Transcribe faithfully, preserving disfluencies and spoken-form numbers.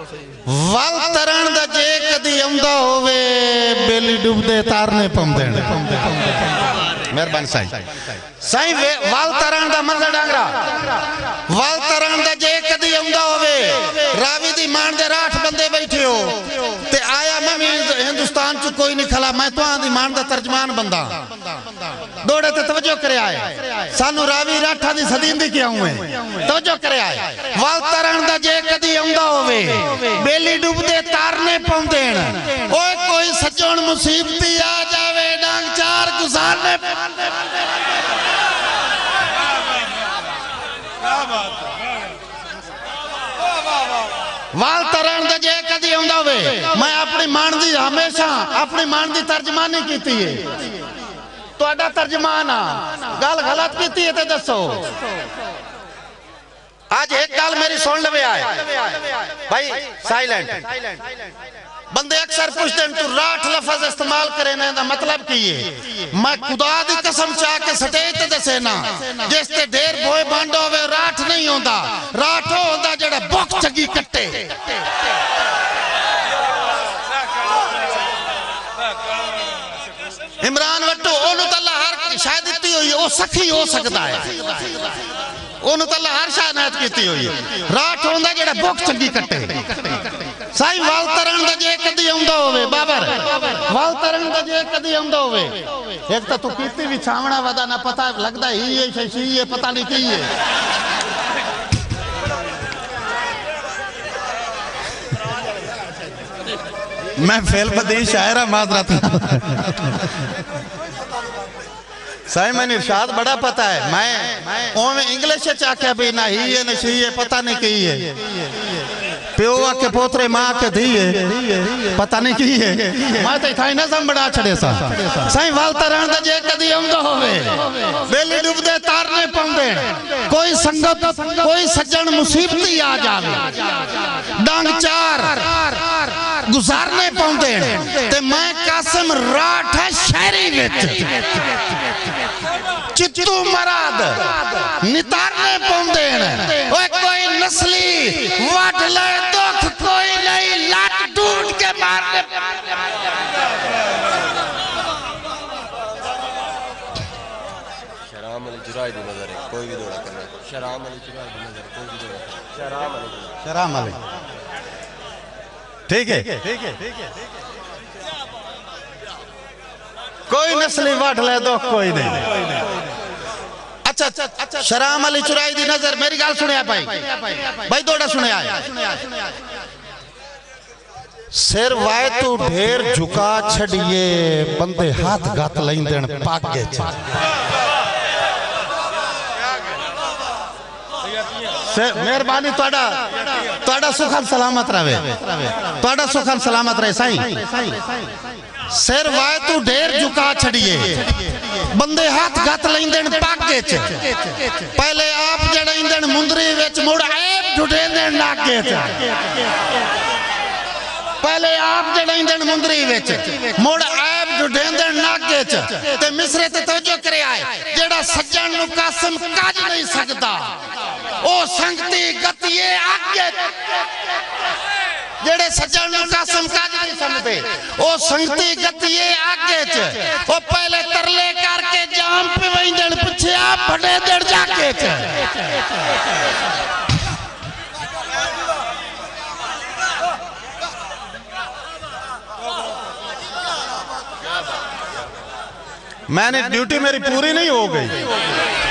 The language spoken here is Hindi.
वल तरन दा जे कदी आंदा होवे बेली डुबदे तारने पौंदे मेहरबानी साईं साईं वल तरन दा मतलब डांगरा वल तरन दा जे कदी आंदा होवे रावी दी मान दे राठ बंदे बैठे हो ते आया मैं हिंदुस्तान च कोई नहीं खला मैं तुहां दी मान दा तर्जमान बंदा दौड़े ते तवज्जो करे आए सानू रावी राठा दी सदींदी क्यों है तवज्जो करे आए वल तरन दा जे कदी आंदा होवे बेली डुबदे तारने पौंदेण ओए कोई सज्जण मुसीबती आ जावे डांग चार गुजारने वाल तरन दे जे कदी आंदा होवे मैं अपनी मान दी हमेशा अपनी मान दी तर्जमानी कीती है तुहाडा तर्जमान आ गल गलत कीती है ते दसो आज एक गल मेरी सुन लवे आए भाई साइलेंट बंदे अक्सर पूछते हैं तू राठ लफज इस्तेमाल करे ना दा मतलब की है मैं खुदा दी कसम चाह के स्टेज ते दसे ना जिस ते ढेर भोए बंड होवे राठ नहीं होंदा राठ होंदा जेड़ा बुक चगी कट्टे इमरान वट्टू ओनू तो अल्लाह हर शायद इतनी हुई है वो सखी हो सकता है ओनू तो अल्लाह हर शायद नायत कीती हुई है राठ होंदा जेड़ा बुक चंगी कट्टे साईं वल तरन दा जे कदी आंदा होवे बाबर वल तरन दा जे कदी आंदा होवे एक तो तू कीती भी छावना वदा ना पता लगदा ही है शशी है पता नहीं की है मैं फेल बदी शायरा माजरत साईं मैंने इरशाद बड़ा पता है मैं ओवे इंग्लिश च आख्या भी ना ही है ना शी है पता नहीं की है प्यो आके पोतरे मां के धी है पता नहीं की है मैं तो इथाई नज़म बड़ा छड़े सा साईं वल तरन दा जे कदी आंदा होवे बेली डुबदे तारने पौंदे कोई संगत कोई सज्जन मुसीबती आ जावे डांग चार गुजारने पौंदे ते मैं कासिम राठ है शहरी विच चित्तू मराद नितारने पौंदे ओए कोई नस्ली वट ले दुख कोई नहीं लट ढूंढ के मारने शराम अली जुराई दी नजर है कोई भी दौड़ा करना शराम अली जुराई दी नजर कोई भी दौड़ा शराम अली शराम अली ठीक है ठीक है ठीक है कोई नस्ली वट ले दुख कोई नहीं अच्छा अच्छा शराम अली चुराई दी नजर मेरी गल सुनिया भाई भाई दौड़ा सुनिया सिर वाए तू ढेर झुका छड़िए बंदे हाथ गत लेंदे पागे मेहरबानी तुहाडा तुहाडा सुखन सलामत रहे तुहाडा सुखन सलामत रहे साईं सिर वाए तू ढेर झुका छड़िए बंदे हाथ गत लेंदे पागे च पहले आप जड़ेंदे मुंदरी विच मुड़ ऐब ढूंढेंदे नागे च पहले आप जड़ेंदे मुंदरी विच मुड़ ऐब ढूंढेंदे नागे च ते मिसरे ते तवज्जो करे आए जेड़ा सज्जन नु कासिम कज नहीं सकदा ओ संगती गतिए आगे जेड़े सज्जन नु कासिम काज नहीं समझते ओ संगती गतिए आगे च ओ पहले तरले करके जाम पे वंदन पीछे आ फटे दड़ जाके च मैंने ड्यूटी मेरी पूरी नहीं हो गई